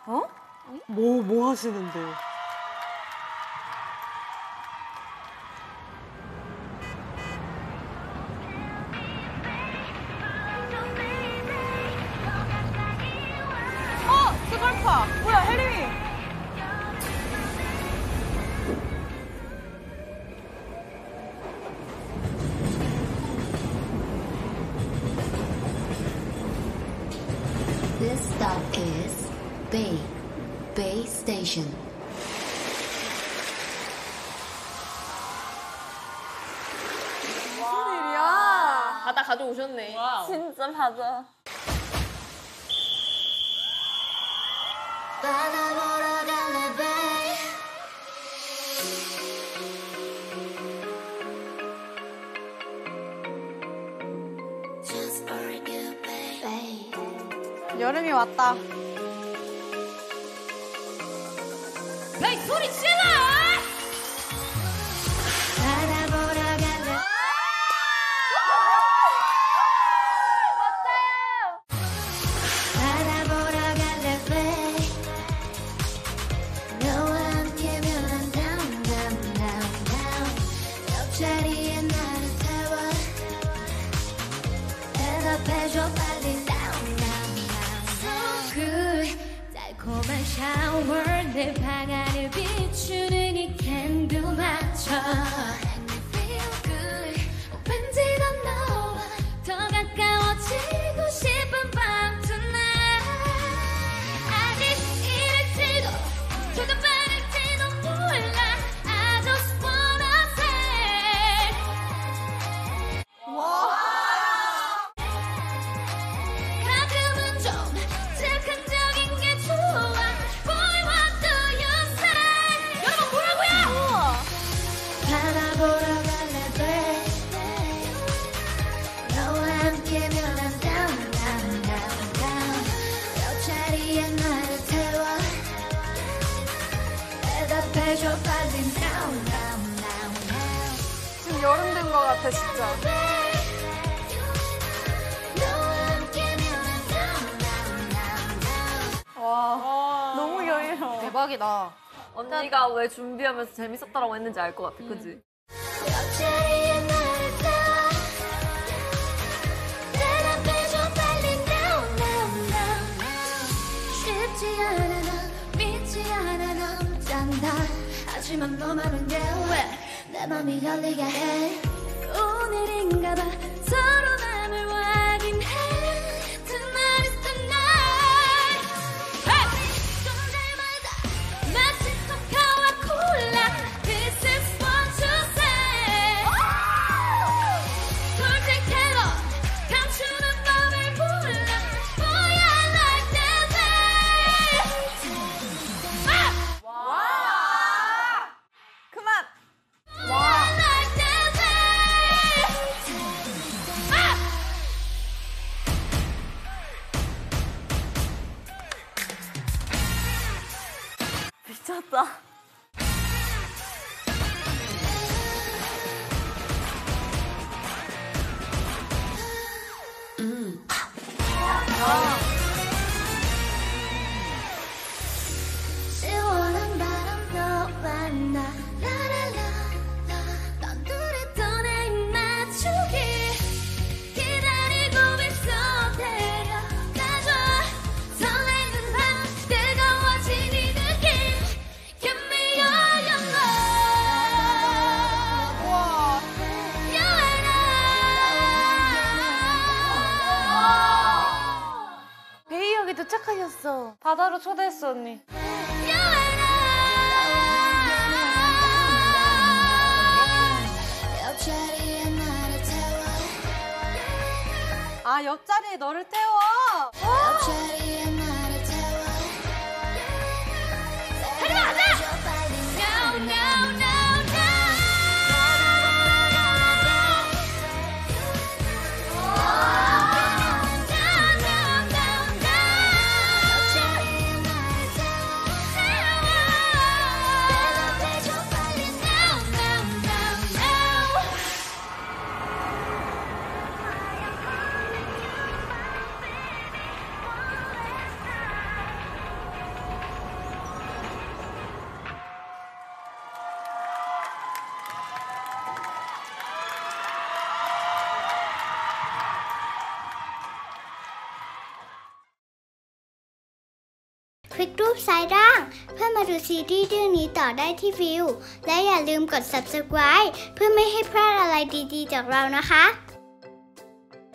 어? 뭐 하시는데? 스컬파! 뭐야, 혜림이! This stop is Bay Station. 무슨 일이야? 바다 가져오셨네. 와우. 진짜 바다. 바다 보러 갈래, Bay. Just for you, Bay. 여름이 왔다. 에이, 소리 질러! 바다 보러 갈래. 바다 보러 갈래, Bay. 너와 함께면 난 down, down, down, down. 옆자리에 나를 태워. 대답해줘 빨리 down, down, down. So good. 달콤한 샤워 내 방 안을 비추는 이 캔들 맞춰. And you feel good. 왠지 더 너와 더 가까워지고 싶은 밤 tonight. 아직 이럴지도 조금 빠를지도 몰라. I just wanna say. 가끔은 좀 즉흥적인 게 좋아. Boy, what do you say? 여러분, 뭐라고요? 바다 보러 갈래, Bay. 너와 함께면 난 down, down, down, down. 옆자리에 나를 태워. 대답해줘 빨리 down, down, down, down. 지금 여름 된 것 같아, 진짜. 너와 함께면 난 down, down, down, down. 와, 너무 여유로워. 대박이다. 언니가 왜 준비하면서 재밌었다라고 했는지 알 것 같아, 그치? 옆자리에 나를 태워. 대답해줘 빨리 down, down, down, down. 쉽지 않아 난 믿지 않아 넌 짠다. 하지만 너만은 왜 내 맘이 열리게 해. 오늘인가 봐 서로 맘을 확인해. Tonight is the night. 존재마다 마치 코카와 콜라. This is what you say. 솔직해도 감추는 법을 몰라. Boy, I like that way. 그만! I like that way. 미쳤다. 시원한 바람 너와 나 라라라라. 넌 둘이 또 내 입 맞추기 기다리고 있어. 데려가줘. 설레는 밤 뜨거워진 이 느낌. Give me all your love. You and I. 베이 여기 도착하셨어. 바다로 초대했어, 언니. You and I. 옆자리에 나를 태워. 아, 옆자리에 너를 태워. 옆자리에 나를 태워. 가자! No, no, no, no. Down, down, down, down. 옆자리에 나를 태워. 대답해줘 빨리 now, now, now, now. ลิกรูปซ้ายล่างเพื่อมาดูซีรีส์เรื่องนี้ต่อได้ที่วิวและอย่าลืมกด subscribe เพื่อไม่ให้พลาดอะไรดีๆจากเรานะคะ